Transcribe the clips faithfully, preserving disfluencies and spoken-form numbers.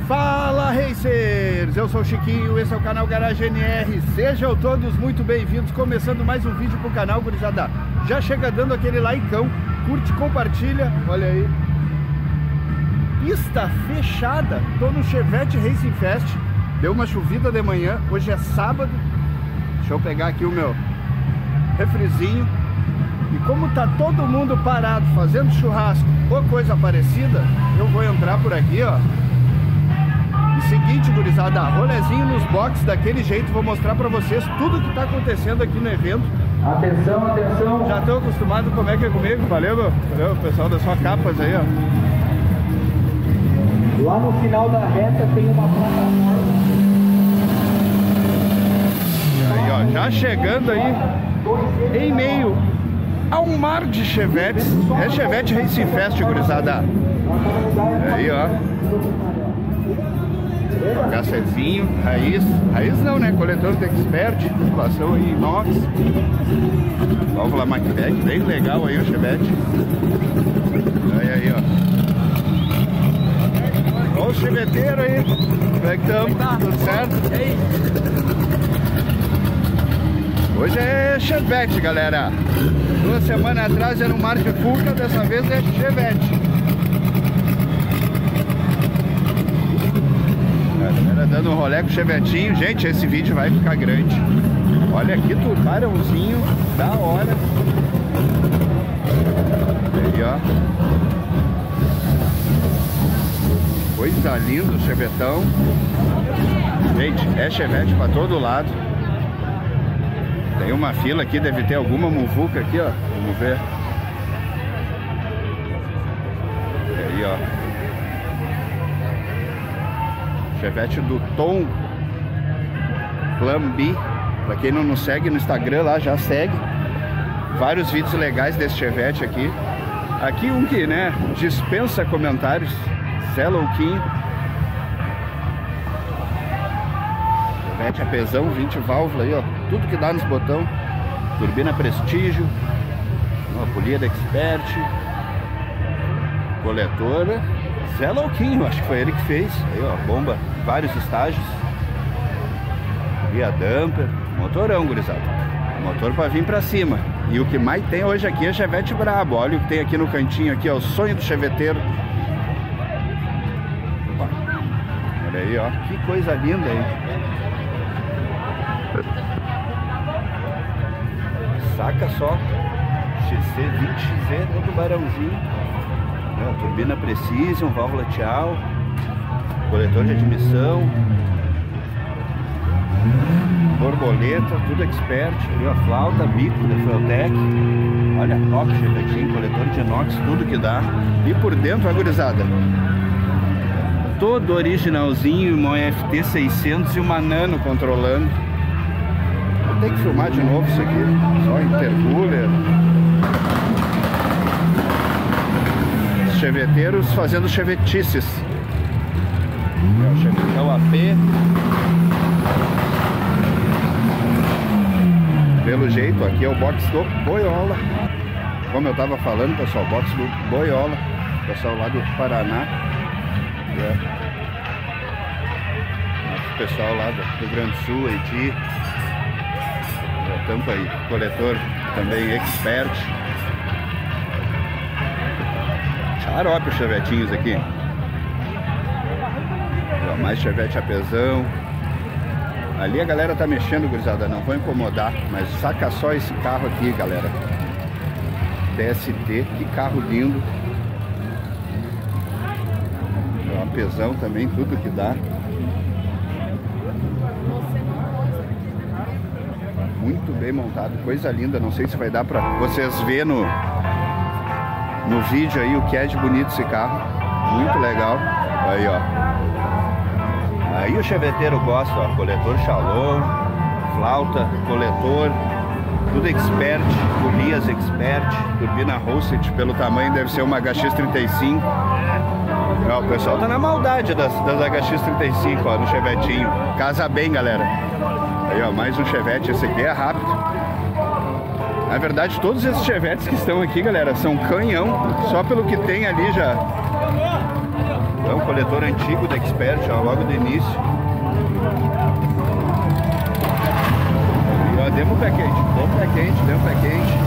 Fala Racers, eu sou o Chiquinho, esse é o canal Garage N R. Sejam todos muito bem-vindos, começando mais um vídeo pro canal, gurizada. Já chega dando aquele likeão, curte, compartilha, olha aí. Pista fechada, tô no Chevette Racing Fest. Deu uma chovida de manhã, hoje é sábado. Deixa eu pegar aqui o meu refrizinho. E como tá todo mundo parado fazendo churrasco ou coisa parecida, eu vou entrar por aqui, ó. E seguinte, gurizada, rolezinho nos boxes daquele jeito, vou mostrar pra vocês tudo que tá acontecendo aqui no evento. Atenção, atenção. Já tô acostumado, como é que é comigo? Valeu, meu. Valeu, pessoal da sua capas aí, ó. Lá no final da reta tem uma plataforma. Aí, ó, já chegando aí em meio a um mar de Chevettes. É Chevette Racing Fest, gurizada. Aí, ó. Cafezinho, raiz. Raiz não, né? Coletor de Expert. Situação aí, inox. Válvula Macbeth, bem legal aí o Chevette. Aí, aí, ó. Olha o cheveteiro aí. Como é que estamos? Tudo certo? Hoje é Chevette, galera. Duas semanas atrás era um Mark Fuca, dessa vez é Chevette. Galera dando um rolê com o Chevetinho. Gente, esse vídeo vai ficar grande. Olha aqui, tubarãozinho da hora. Aí, ó. Coisa linda o Chevetão. Gente, é Chevette pra todo lado. Tem uma fila aqui, deve ter alguma muvuca aqui, ó. Vamos ver. Aí, ó. Chevette do Tom Plan B. Pra quem não nos segue no Instagram lá, já segue. Vários vídeos legais desse Chevette aqui. Aqui um que, né, dispensa comentários. Zé Louquinho. Chevette apesão, vinte válvulas aí, ó. Tudo que dá nos botão. Turbina Prestígio. Uma polia da Expert. Coletora. Zé Louquinho, acho que foi ele que fez. Aí, ó, bomba, vários estágios. Via damper. Motorão, gurizada. Motor pra vir pra cima. E o que mais tem hoje aqui é Chevette brabo. Olha o que tem aqui no cantinho aqui, ó. O sonho do cheveteiro. Opa. Olha aí, ó. Que coisa linda aí. Saca só. X C vinte X Z no tubarãozinho. É, turbina Precision, válvula Tchau. Coletor de admissão. Borboleta, tudo Expert. Ali, ó, flauta, bico da Feltec. Olha, top Chevetinho, coletor de inox, tudo que dá. E por dentro, a gurizada, todo originalzinho, uma F T seiscentos e uma Nano controlando. Vou ter que filmar de novo isso aqui. Só intercooler. Cheveteiros fazendo chevetices. É o Chevetão A P. Pelo jeito, aqui é o box do Boiola. Como eu tava falando, pessoal, box do Boiola. Pessoal lá do Paraná. É. Nosso pessoal lá do Rio Grande do Sul, Haiti. É, tampa aí. Coletor também Expert. Xarope os chevetinhos aqui. Ó, mais chevette apesão. Ali a galera tá mexendo, gurizada, não vou incomodar. Mas saca só esse carro aqui, galera. D S T, que carro lindo. Ó, apesão também, tudo que dá. Muito bem montado, coisa linda. Não sei se vai dar pra vocês verem no... no vídeo aí o que é de bonito esse carro. Muito legal. Aí, ó. Aí o cheveteiro gosta, ó. Coletor Shalom, flauta, coletor, tudo Expert, polias Expert, turbina Roset, pelo tamanho deve ser uma H X trinta e cinco. Ó, o pessoal tá na maldade das, das H X trinta e cinco, ó, no chevetinho. Casa bem, galera. Aí, ó, mais um chevette. Esse aqui é rápido. Na verdade, todos esses chevetes que estão aqui, galera, são canhão. Só pelo que tem ali já Então, coletor antigo da Expert, ó, logo do início. E ó, demos o pé quente, demos o pé quente, demos o pé quente.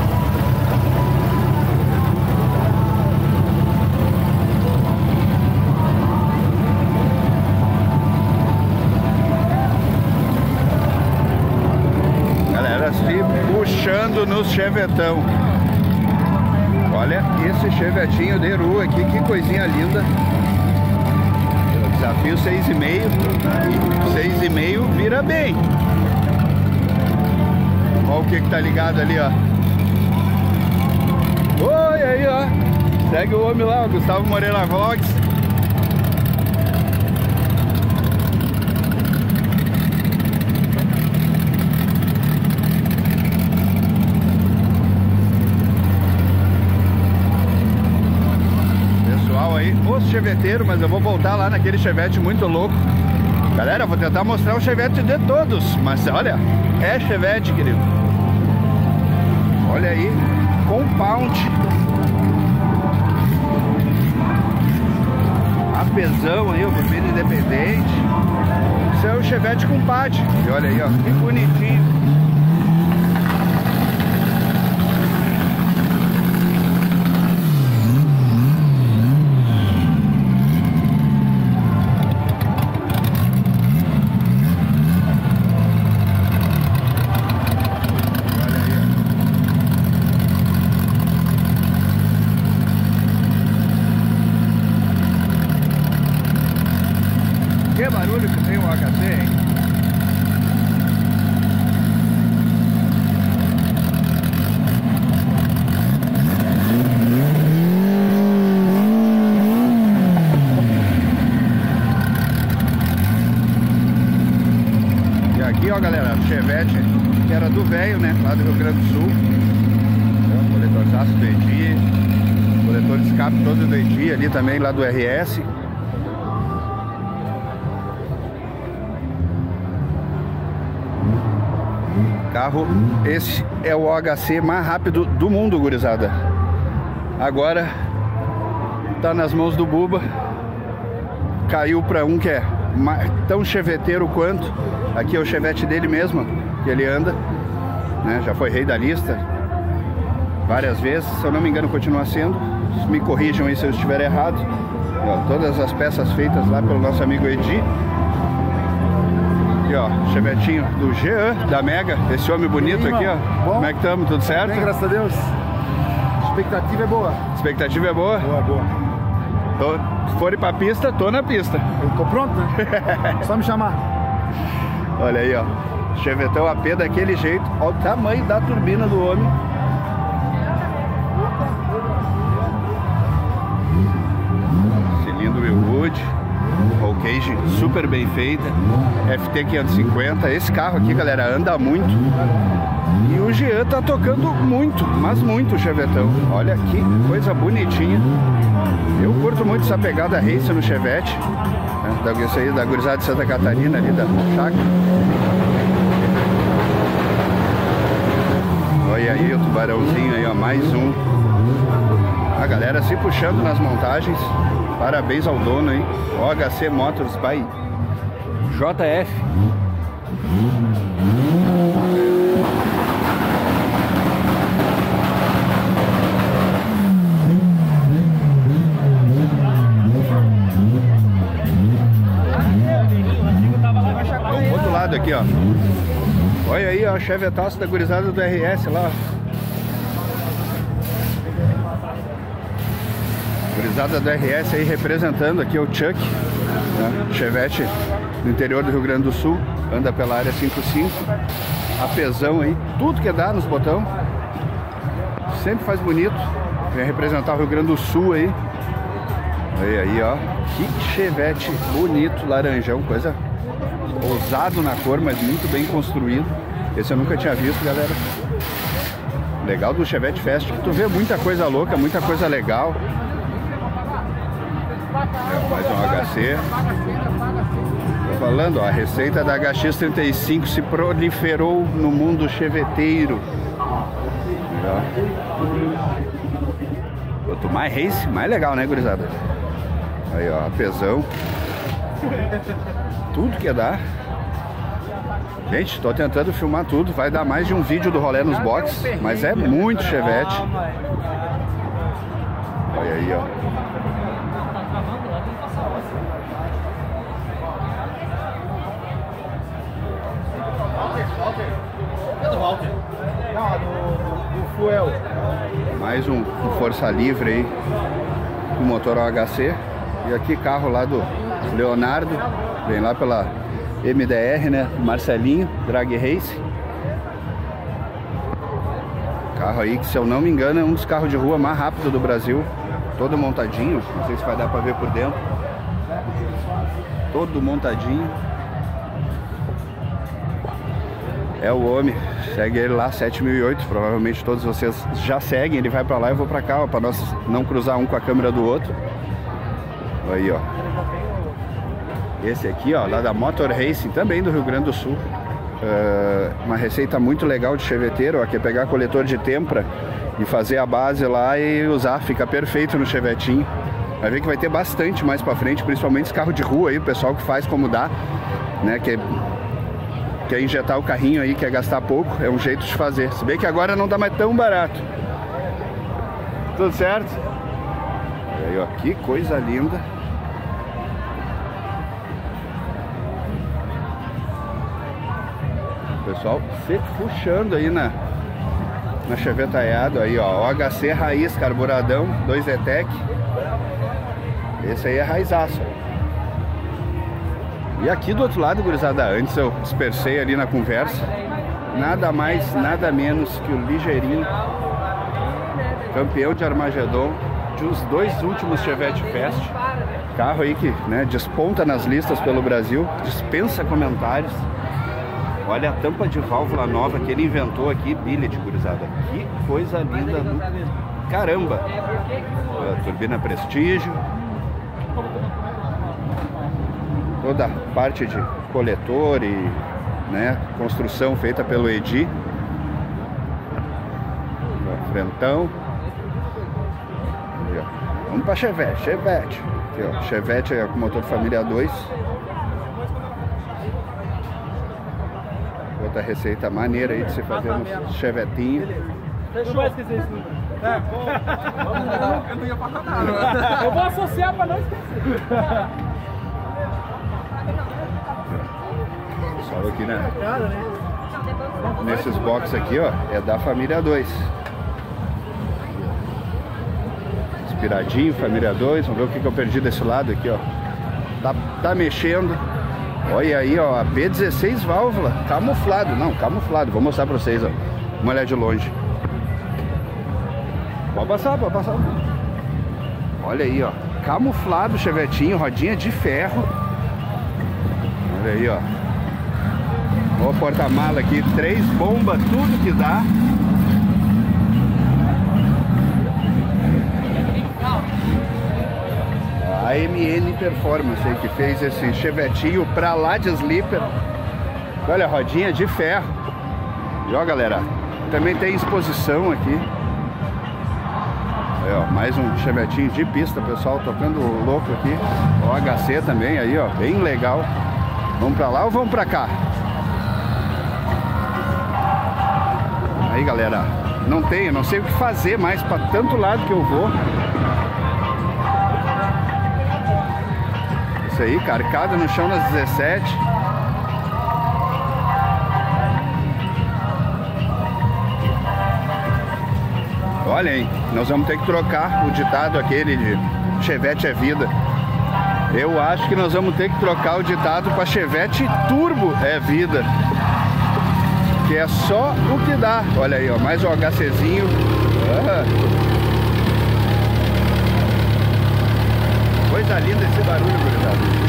Galera, se puxando nos chevetão. Olha esse chevetinho de rua aqui, que coisinha linda. Desafio seis e meio. seis e meio vira bem. Olha o que que tá ligado ali, ó. Oi, aí, ó. Segue o homem lá, o Gustavo Moreira Vlogs. Aí, os cheveteiros, mas eu vou voltar lá naquele chevette muito louco. Galera, eu vou tentar mostrar o chevette de todos, mas olha, é chevette, querido. Olha aí, compound. Apesão aí, o vermelho independente. Isso é o chevette compadre. E olha aí, ó, que bonitinho. Que barulho que tem o H C, hein? E aqui, ó, galera, Chevette, que era do velho, né? Lá do Rio Grande do Sul. Então, coletorzaço do Edi, coletor de escape todo do Edi ali também, lá do R S. Carro, esse é o O H C mais rápido do mundo, gurizada. Agora tá nas mãos do Buba. Caiu para um que é tão cheveteiro quanto. Aqui é o chevette dele mesmo, que ele anda, né? Já foi rei da lista várias vezes, se eu não me engano continua sendo. Me corrijam aí se eu estiver errado. Ó, todas as peças feitas lá pelo nosso amigo Edi. Aqui, ó, chevetinho do Jean, da Mega, esse homem bonito aí, aqui, ó. Bom? Como é que estamos? Tudo certo? Bem, graças a Deus. A expectativa é boa. Expectativa é boa? Boa, boa. Tô, se for ir pra pista, tô na pista. Eu tô pronto, né? Só me chamar. Olha aí, ó. Chevetão A P daquele jeito. Olha o tamanho da turbina do homem. Cilindro Willwood. Roll cage super bem feita. F T quinhentos e cinquenta. Esse carro aqui, galera, anda muito. E o Jean tá tocando muito, mas muito o chevetão. Olha que coisa bonitinha. Eu curto muito essa pegada race no chevette, né? Isso aí da gurizada de Santa Catarina, ali da chácara. Olha aí o tubarãozinho aí, ó, mais um. A galera se puxando nas montagens. Parabéns ao dono aí. O H C Motors by J F. Do outro lado aqui, ó. Olha aí, ó, o chevetaço da gurizada do R S lá. Gurizada do R S aí representando aqui o Chuck, né? Chevette do interior do Rio Grande do Sul, anda pela área cinquenta e cinco, apesão aí, tudo que dá nos botão, sempre faz bonito, vem representar o Rio Grande do Sul aí. Aí, aí, ó, que Chevette bonito, laranjão, coisa ousado na cor, mas muito bem construído. Esse eu nunca tinha visto, galera. Legal do Chevette Fest, que tu vê muita coisa louca, muita coisa legal. É, mais um H C. Tô falando, ó, a receita da H X trinta e cinco se proliferou no mundo cheveteiro. Quanto mais race, mais legal, né, gurizada? Aí, ó, apesão. Tudo que dá. Gente, tô tentando filmar tudo. Vai dar mais de um vídeo do rolê nos boxes, mas é muito Chevette. Olha aí, ó. Não, do, do Fuel. Mais um, um Força Livre aí, com motor O H C. E aqui carro lá do Leonardo, vem lá pela M D R, né? Marcelinho, Drag Race. Carro aí que, se eu não me engano, é um dos carros de rua mais rápidos do Brasil. Todo montadinho, não sei se vai dar pra ver por dentro. Todo montadinho. É o homem, segue ele lá, sete mil e oito, provavelmente todos vocês já seguem, ele vai pra lá e eu vou pra cá, ó, pra nós não cruzar um com a câmera do outro. Aí, ó. Esse aqui, ó, lá da Motor Racing, também do Rio Grande do Sul. Uh, uma receita muito legal de cheveteiro, ó, que é pegar coletor de têmpera e fazer a base lá e usar, fica perfeito no chevetinho. Vai ver que vai ter bastante mais pra frente, principalmente esse carro de rua aí, o pessoal que faz como dá, né, que é... quer injetar o carrinho aí, quer gastar pouco, é um jeito de fazer. Se bem que agora não tá mais tão barato. Tudo certo? E aí, ó, que coisa linda. O pessoal se puxando aí na, na chevetaiado aí, ó. O H C raiz, carburadão, dois E T E C. Esse aí é raizaço. E aqui do outro lado, gurizada, antes eu dispersei ali na conversa, nada mais, nada menos que o Ligeirinho, campeão de Armagedon, dos dois últimos Chevette Fest. Carro aí que, né, desponta nas listas pelo Brasil, dispensa comentários. Olha a tampa de válvula nova que ele inventou aqui, billet, gurizada. Que coisa linda do caramba. A turbina Prestígio. Toda a parte de coletor e, né, construção feita pelo Edi. Frentão. Aí, ó. Vamos para Chevette, Chevette. Aqui, ó. Chevette é com motor família dois. Outra receita maneira aí de se fazer um chevetinho. Não vai esquecer isso nunca. É, eu não ia passar nada. Eu vou associar para não esquecer. Pessoal aqui, né? Nesses boxes aqui, ó, é da família dois. Inspiradinho, família dois. Vamos ver o que, que eu perdi desse lado aqui, ó. Tá, tá mexendo. Olha aí, ó, a B dezesseis válvula, camuflado, não, camuflado, vou mostrar pra vocês, ó, uma olhada de longe. Pode passar, pode passar. Olha aí, ó, camuflado, chevetinho, rodinha de ferro. Olha aí, ó. Ó, o porta-mala aqui, três bombas, tudo que dá. A M N Performance aí, que fez esse chevetinho pra lá de sleeper. Olha a rodinha de ferro. E ó, galera, também tem exposição aqui. Aí, ó, mais um chevetinho de pista, pessoal tocando louco aqui. O H C também aí, ó, bem legal. Vamos pra lá ou vamos pra cá? Aí, galera, não tenho, não sei o que fazer mais pra tanto lado que eu vou. Isso aí, carcada no chão nas dezessete. Olha, hein, nós vamos ter que trocar o ditado aquele de Chevette é vida. Eu acho que nós vamos ter que trocar o ditado para Chevette Turbo é vida. Que é só o que dá. Olha aí, ó, mais um HCzinho. Ah. Coisa linda esse barulho, gurizada.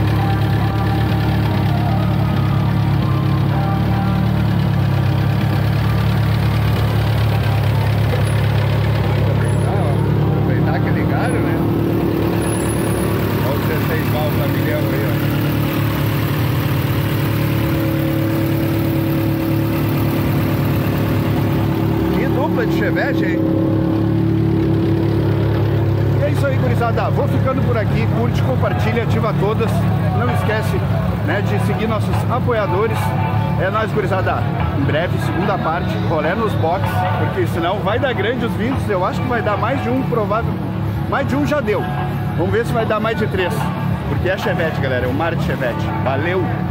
De Chevette, hein? E é isso aí, gurizada. Vou ficando por aqui. curte, compartilha, ativa todas. Não esquece, né, de seguir nossos apoiadores. É nóis, gurizada. Em breve, segunda parte, rolê nos box, porque senão vai dar grande os vídeos. Eu acho que vai dar mais de um, provável. Mais de um já deu. Vamos ver se vai dar mais de três. Porque é Chevette, galera, é o mar de Chevette. Valeu!